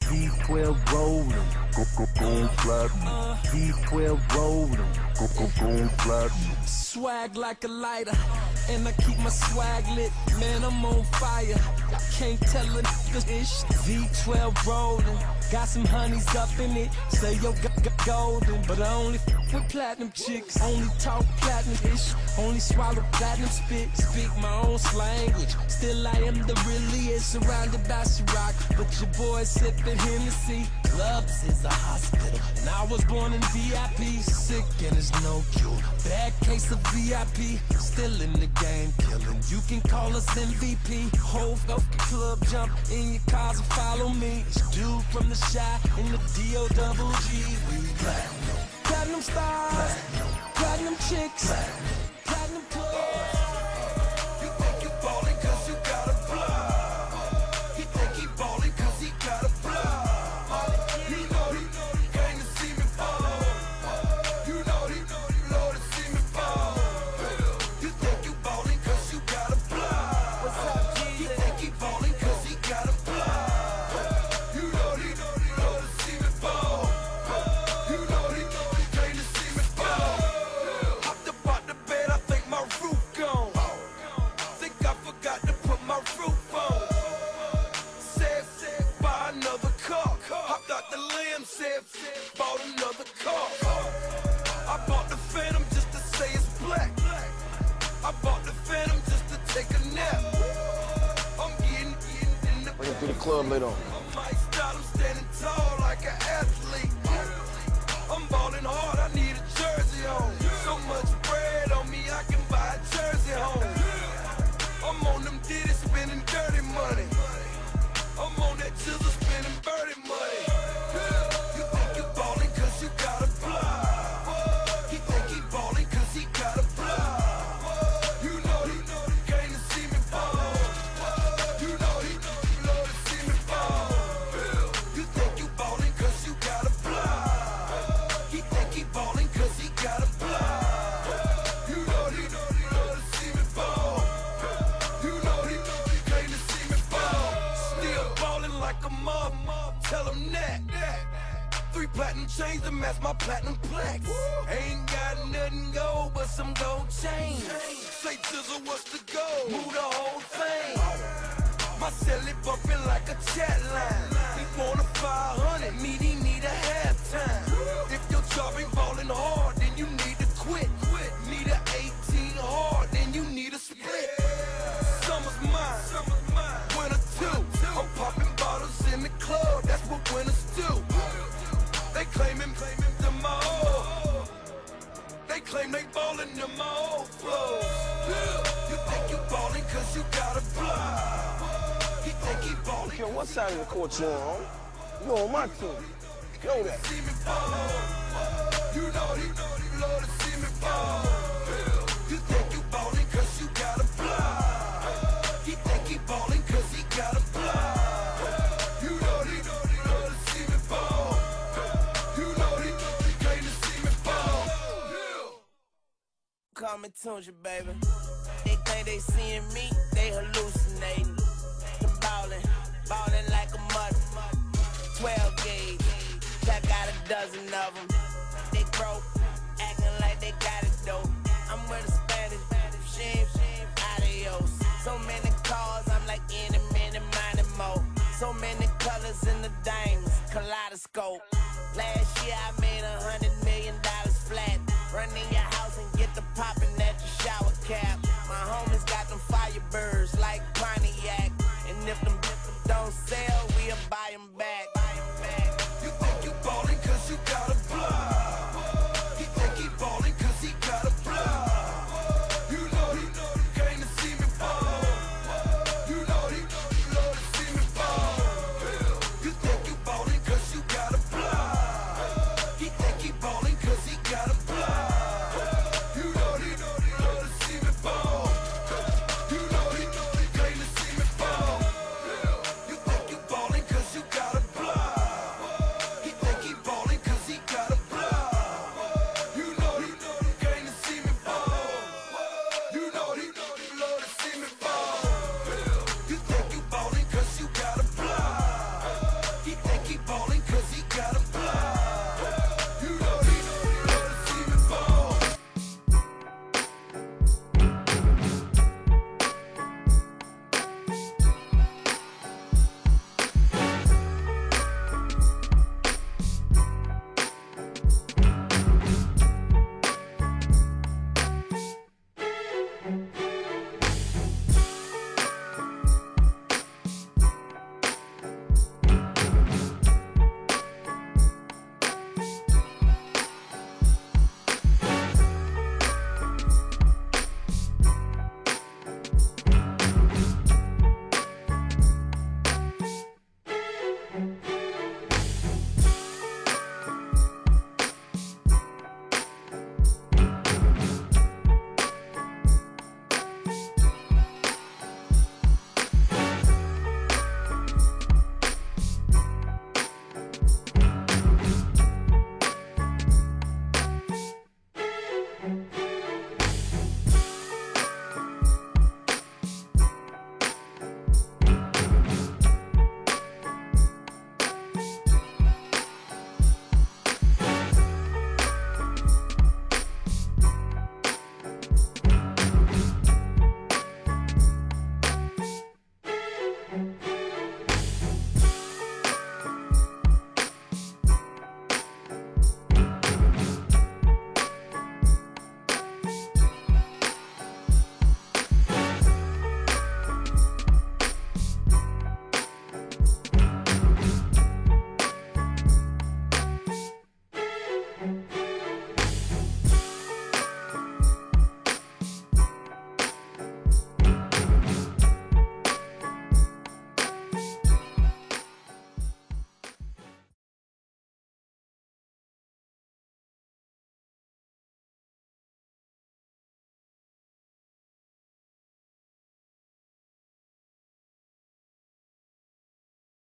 V12 rolling, go platinum. V12 rolling, go platinum. Swag like a lighter, and I keep my swag lit. Man, I'm on fire. Can't tell a nigga ish. V12 rolling, got some honeys up in it. Say yo golden, but I only f with platinum chicks. Only talk platinum ish. Only swallow platinum spit. Speak my own language. Still I am the realest. Surrounded by Ciroc, but your boy sipping Hennessy. Clubs is a hospital, and I was born in VIP. Sick and there's no cure. Bad case of VIP. Still in the game, killing. You can call us MVP. Whole fucking club jump in your cars and follow me. It's dude from the Shy in the D-O-double-G. We platinum, platinum stars, platinum chicks, platinum clubs. You think you ballin' cause you got a block. He think he ballin' cause he got a block. You know he came to see me fall. You know he love to see me fall. You think you ballin' cause you got a block. What's up, Jesus? He think he ballin' cause he got a block. You know he love to see me fall. You know he came to see me fall. Hopped up out the bed, I think my roof gone. Think I forgot to put my roof on. Said, buy another car. Hopped out the limb, said, bought another car. I bought the Phantom just to say it's black. I bought the Phantom just to take a nap. I'm getting in the Bring it through the club later on. I'm iced out, I'm standing tall like an athlete. I'm ballin' hard, I need a jersey on. So much bread on me, I can buy a jersey home. I'm on them Diddy spending dirty money. I'm on that chisel spending birdie money. You think you ballin' cause you got a block. He think he ballin' cause he got a block. You know he came to see me fall. You know he love to see me fall. You think you ballin' cause you got a block. He think he ballin' cause he got a block. You know he love to see me fall. You know he came to see me fall. Still ballin' like a mob, tell him that. 3 platinum chains to match my platinum plaques. Ain't got nothing gold but some gold chains. Say Jizzle, what's the goal? Move the whole thing. My celly bumpin' like a chat line. He want a 500, he need a halftime. If your job ain't ballin' hard, then you need to quit. Need a 18 hard, then you need a split. Summer's mine, winter too. I'm popping bottles in the club, that's what winners do. They claim him to my old. They claim they ballin' to my old flow. You think you ballin' cause you got a block. He think he ballin'. Yo, what side of the court you on? You on my team. Know that. See me fall. You know he love to see me fall. You think you ballin' cause you got a block. He think he ballin' cause he got a block. You know he love to see me fall. You know he came to see me fall. Coming to you, baby. They think they seeing me, they hallucinating. I'm ballin' like a mother. 12 gauge, I got a dozen of them. They broke, acting like they got it though. I'm with a Spanish, she ain't adios. So many cars, I'm like any minute, more. So many colors in the diamonds, kaleidoscope. Last year I made $100 million flat. Run in your house and get the poppin' at your shower cap. My homies got them firebirds like Pontiac. And if them don't sell, we'll buy them back.